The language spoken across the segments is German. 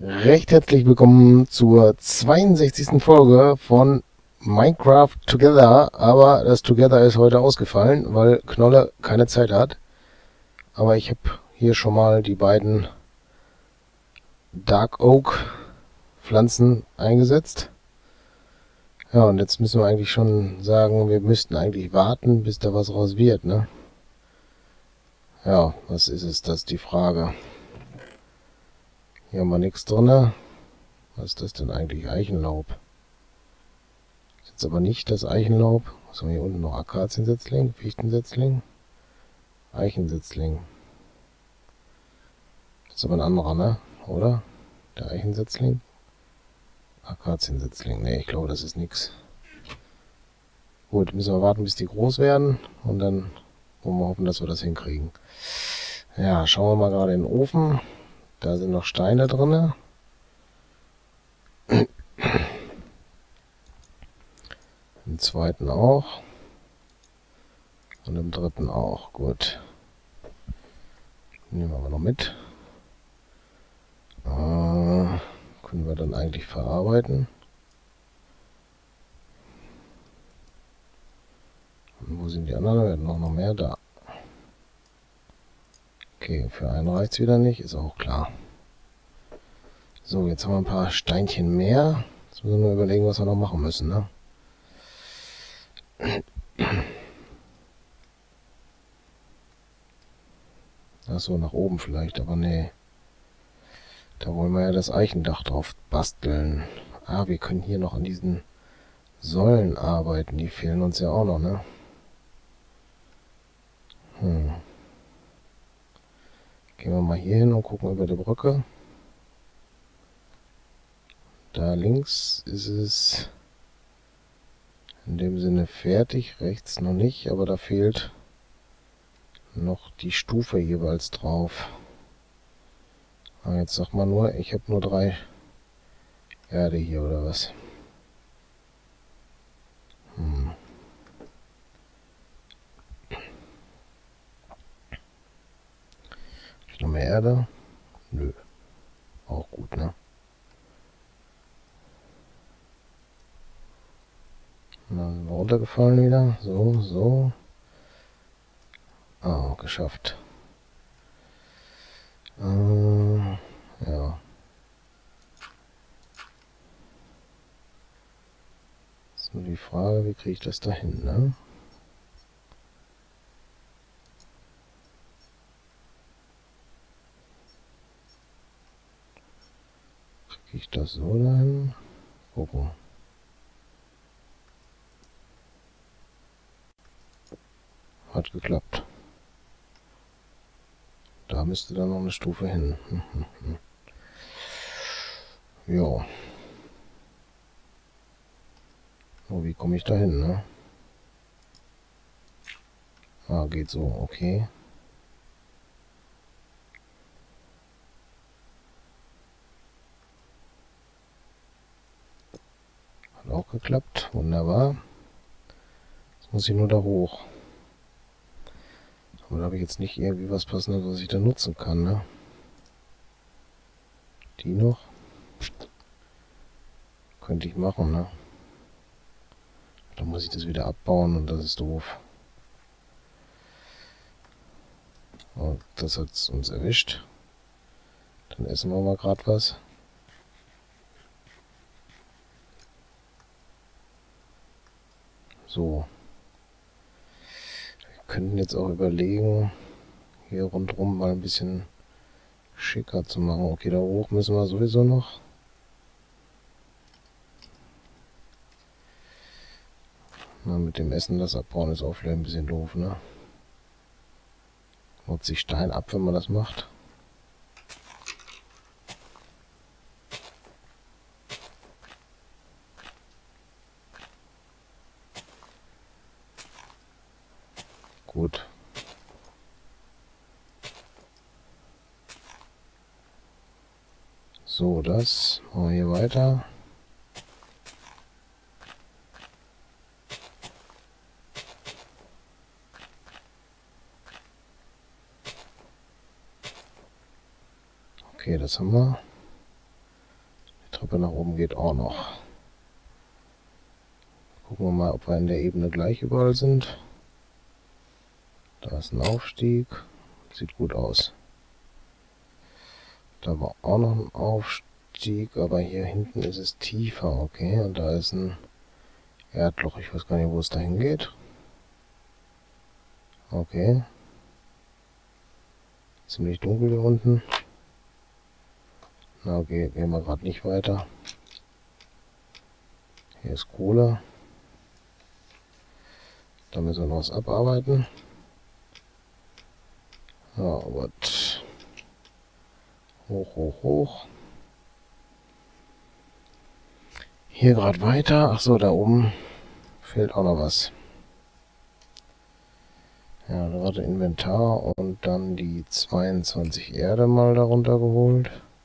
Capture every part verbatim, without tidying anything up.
Recht herzlich willkommen zur zweiundsechzigsten Folge von Minecraft Together, aber das Together ist heute ausgefallen, weil Knolle keine Zeit hat. Aber ich habe hier schon mal die beiden Dark Oak Pflanzen eingesetzt. Ja, und jetzt müssen wir eigentlich schon sagen, wir müssten eigentlich warten, bis da was raus wird, ne? Ja, was ist es, das ist die Frage. Hier haben wir nichts drin. Was ist das denn eigentlich? Eichenlaub. Das ist jetzt aber nicht das Eichenlaub. Was haben wir hier unten noch? Akaziensetzling, Fichtensetzling, Eichensetzling. Das ist aber ein anderer, ne? Oder? Der Eichensetzling. Akaziensetzling. Ne, ich glaube, das ist nichts. Gut, müssen wir warten, bis die groß werden. Und dann wollen wir hoffen, dass wir das hinkriegen. Ja, schauen wir mal gerade in den Ofen. Da sind noch Steine drin. Im zweiten auch. Und im dritten auch. Gut. Nehmen wir mal noch mit. Äh, können wir dann eigentlich verarbeiten. Und wo sind die anderen? Wir werden noch, noch mehr da. Okay, für einen reicht es wieder nicht, ist auch klar. So, jetzt haben wir ein paar Steinchen mehr. Jetzt müssen wir nur überlegen, was wir noch machen müssen, ne? Achso, nach oben vielleicht, aber nee. Da wollen wir ja das Eichendach drauf basteln. Ah, wir können hier noch an diesen Säulen arbeiten. Die fehlen uns ja auch noch, ne? Hm. Gehen wir mal hier hin und gucken über die Brücke. Da links ist es in dem Sinne fertig, rechts noch nicht, aber da fehlt noch die Stufe jeweils drauf. Aber jetzt sag mal nur, ich habe nur drei Erde hier oder was? Hm. Noch mehr Erde? Nö. Auch gut, ne? Dann sind wir runtergefallen wieder. So, so. Ah, geschafft. Äh, ja. Ist nur die Frage, wie kriege ich das da hin, ne? Kriege ich das so dahin? Gucken. Hat geklappt. Da müsste dann noch eine Stufe hin. Ja. So, wie komme ich da hin, ne? Ah, geht so, okay. Hat auch geklappt, wunderbar. Jetzt muss ich nur da hoch. Aber da habe ich jetzt nicht irgendwie was Passendes, was ich da nutzen kann, ne? Die noch? Könnte ich machen, ne? Dann muss ich das wieder abbauen und das ist doof. Und das hat uns erwischt. Dann essen wir mal gerade was. So. Wir könnten jetzt auch überlegen, hier rundherum mal ein bisschen schicker zu machen. Okay, da hoch müssen wir sowieso noch. Na, mit dem Essen das abbauen ist auch vielleicht ein bisschen doof, ne? Nutzt sich Stein ab, wenn man das macht. Gut. So, das machen wir hier weiter. Okay, das haben wir. Treppe nach oben geht auch noch. Gucken wir mal, ob wir in der Ebene gleich überall sind. Da ist ein Aufstieg. Sieht gut aus. Da war auch noch ein Aufstieg, aber hier hinten ist es tiefer, okay. Und da ist ein Erdloch. Ich weiß gar nicht, wo es dahin geht. Okay. Ziemlich dunkel hier unten. Na okay, gehen wir gerade nicht weiter. Hier ist Kohle. Da müssen wir noch was abarbeiten. Ja, gut. Hoch, hoch, hoch. Hier gerade weiter. Ach so, da oben fehlt auch noch was. Ja, gerade Inventar und dann die zweiundzwanzig Erde mal darunter geholt.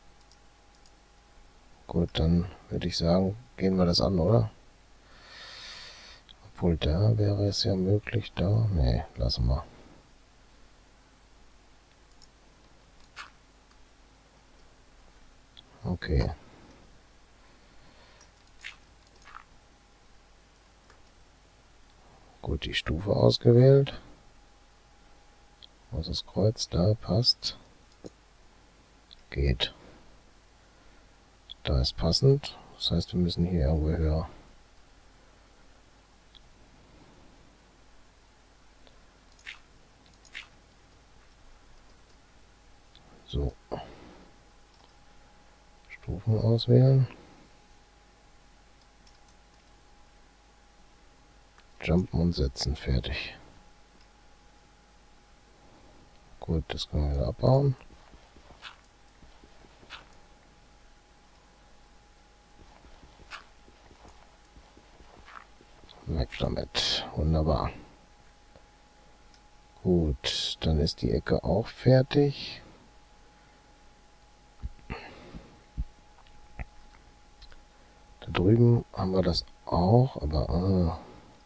Gut, dann würde ich sagen, gehen wir das an, oder? Obwohl, da wäre es ja möglich, da... Nee, lassen wir. Okay. Gut, die Stufe ausgewählt. Wo ist das Kreuz? Da, passt. Geht. Da ist passend. Das heißt, wir müssen hier irgendwo höher. So. Stufen auswählen. Jumpen und setzen. Fertig. Gut, das können wir wieder abbauen. Weg damit. Wunderbar. Gut, dann ist die Ecke auch fertig. Da drüben haben wir das auch, aber...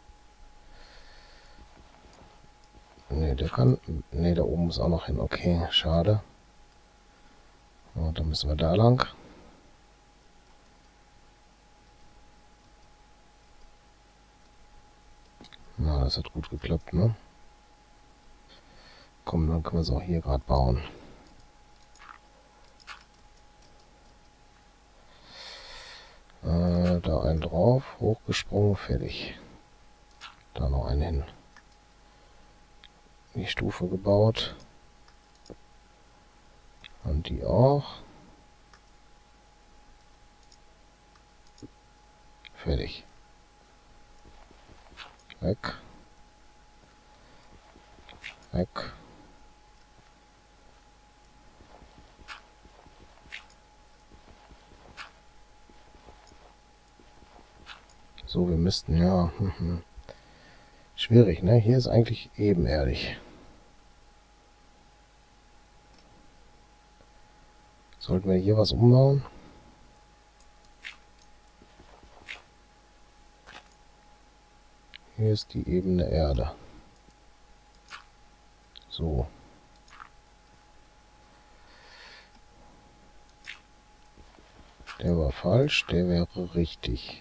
Äh, ne, der kann... Ne, da oben muss auch noch hin. Okay, schade. So, dann müssen wir da lang. Na, das hat gut geklappt, ne? Komm, dann können wir es auch hier gerade bauen. Äh, da einen drauf, hochgesprungen, fertig. Da noch einen hin. Die Stufe gebaut. Und die auch. Fertig. Weg. Weg. So, wir müssten ja... Schwierig, ne? Hier ist eigentlich ebenerdig. Sollten wir hier was umbauen? Hier ist die ebene Erde. So. Der war falsch, der wäre richtig.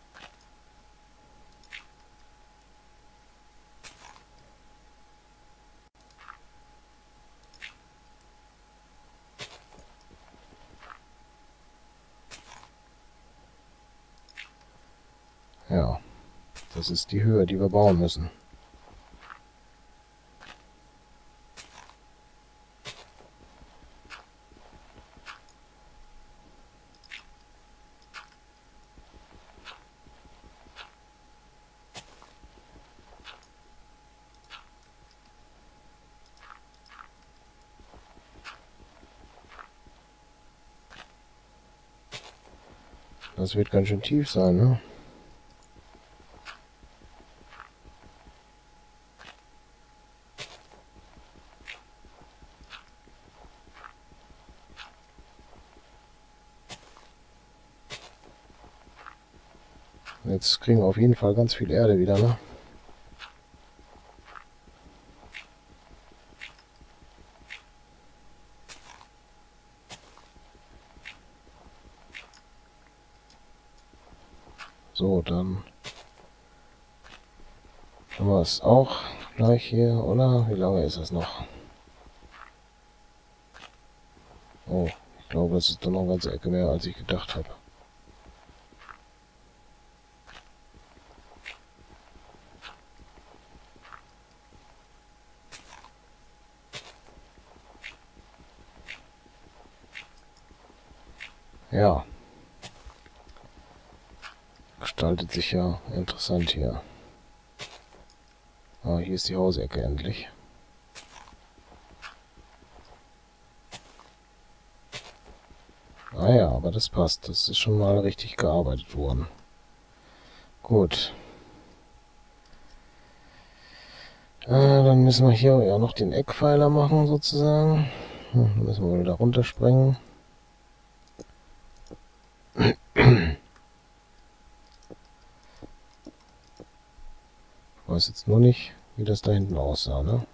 Ja, das ist die Höhe, die wir bauen müssen. Das wird ganz schön tief sein, ne? Jetzt kriegen wir auf jeden Fall ganz viel Erde wieder, ne? So, dann haben wir es auch gleich hier, oder? Wie lange ist es noch? Oh, ich glaube, es ist doch noch eine ganze Ecke mehr, als ich gedacht habe. Ja. Gestaltet sich ja interessant hier. Ah, hier ist die Hausecke endlich. Ah ja, aber das passt. Das ist schon mal richtig gearbeitet worden. Gut. Äh, dann müssen wir hier ja noch den Eckpfeiler machen, sozusagen. Hm, dann müssen wir wieder runterspringen. Ich weiß jetzt nur nicht, wie das da hinten aussah, ne?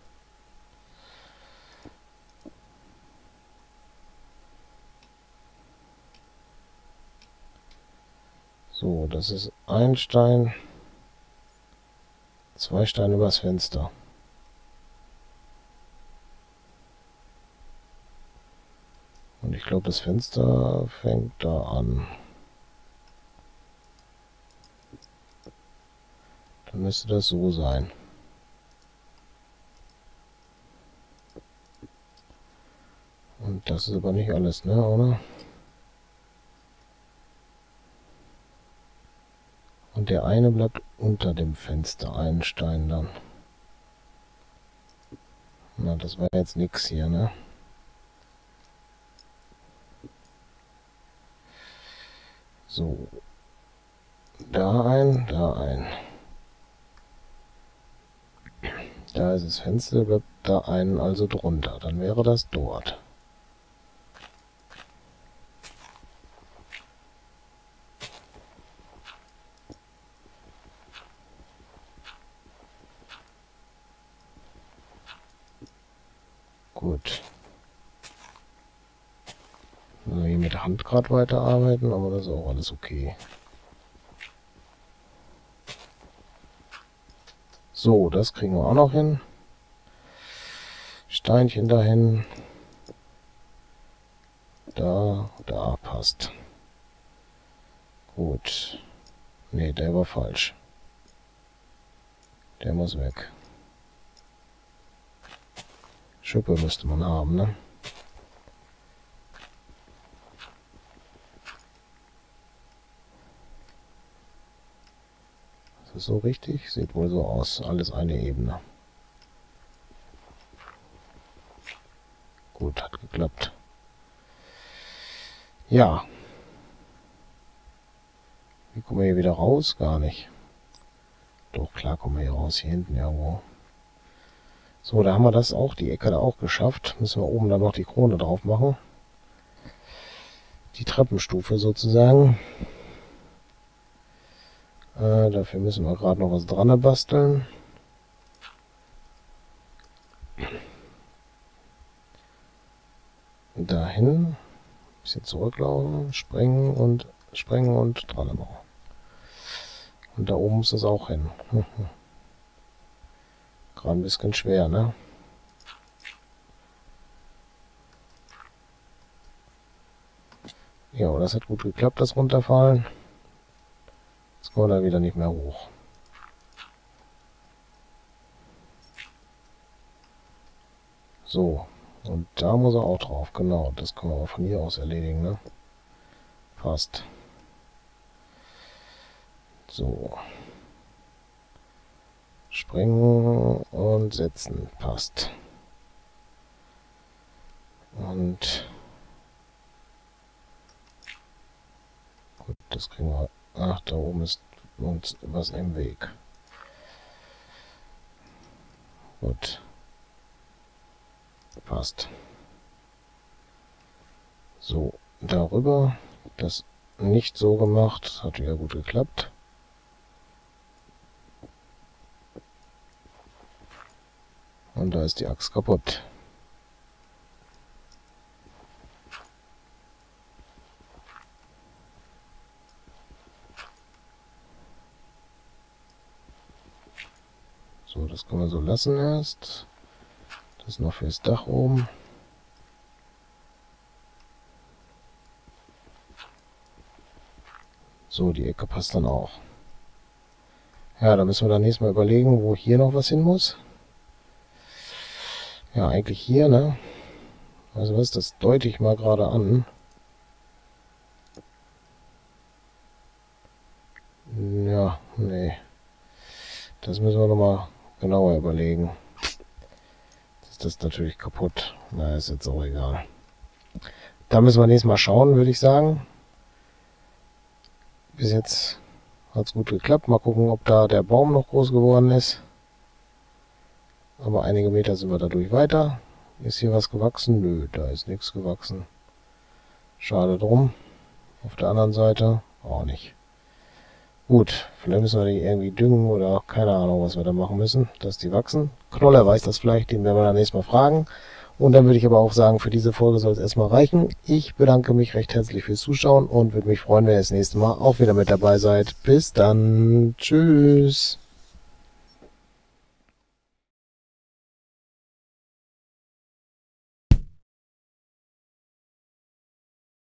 So, das ist ein Stein, zwei Steine übers Fenster. Und ich glaube, das Fenster fängt da an. Dann müsste das so sein. Und das ist aber nicht alles, ne, oder? Und der eine bleibt unter dem Fenster, ein Stein dann. Na, das war jetzt nix hier, ne? So. Da ein, da ein. Da ist das Fenster, bleibt da ein also drunter. Dann wäre das dort. Gut. Also hier mit der Hand gerade weiterarbeiten, aber das ist auch alles okay. So, das kriegen wir auch noch hin. Steinchen dahin. Da, da, passt. Gut. Ne, der war falsch. Der muss weg. Schippe müsste man haben, ne? Ist das so richtig? Sieht wohl so aus. Alles eine Ebene. Gut, hat geklappt. Ja. Wie kommen wir hier wieder raus? Gar nicht. Doch, klar kommen wir hier raus. Hier hinten irgendwo. So, da haben wir das auch, die Ecke da auch geschafft. Müssen wir oben dann noch die Krone drauf machen. Die Treppenstufe sozusagen. Äh, dafür müssen wir gerade noch was dran basteln. Dahin. Ein bisschen zurücklaufen, springen und springen und dran machen. Und da oben muss es auch hin. Gerade ein bisschen schwer, ne? Ja, das hat gut geklappt, das Runterfallen. Jetzt kommen wir da wieder nicht mehr hoch. So, und da muss er auch drauf, genau. Das können wir auch von hier aus erledigen, ne? Passt. So. Springen und setzen, passt. Und gut, das kriegen wir. Ach, da oben ist uns was im Weg. Gut. Passt. So, darüber. Das nicht so gemacht. Hat wieder gut geklappt. Und da ist die Axt kaputt. So, das können wir so lassen erst. Das noch fürs Dach oben. So, die Ecke passt dann auch. Ja, da müssen wir dann nächstes Mal überlegen, wo hier noch was hin muss. Ja, eigentlich hier, ne? Also was, das deute ich mal gerade an. Ja, nee. Das müssen wir nochmal genauer überlegen. Das ist natürlich kaputt. Na, ist jetzt auch egal. Da müssen wir nächstes Mal schauen, würde ich sagen. Bis jetzt hat es gut geklappt. Mal gucken, ob da der Baum noch groß geworden ist. Aber einige Meter sind wir dadurch weiter. Ist hier was gewachsen? Nö, da ist nichts gewachsen. Schade drum. Auf der anderen Seite auch nicht. Gut, vielleicht müssen wir die irgendwie düngen oder keine Ahnung, was wir da machen müssen, dass die wachsen. Knoller weiß das vielleicht, den werden wir dann nächstes Mal fragen. Und dann würde ich aber auch sagen, für diese Folge soll es erstmal reichen. Ich bedanke mich recht herzlich fürs Zuschauen und würde mich freuen, wenn ihr das nächste Mal auch wieder mit dabei seid. Bis dann. Tschüss.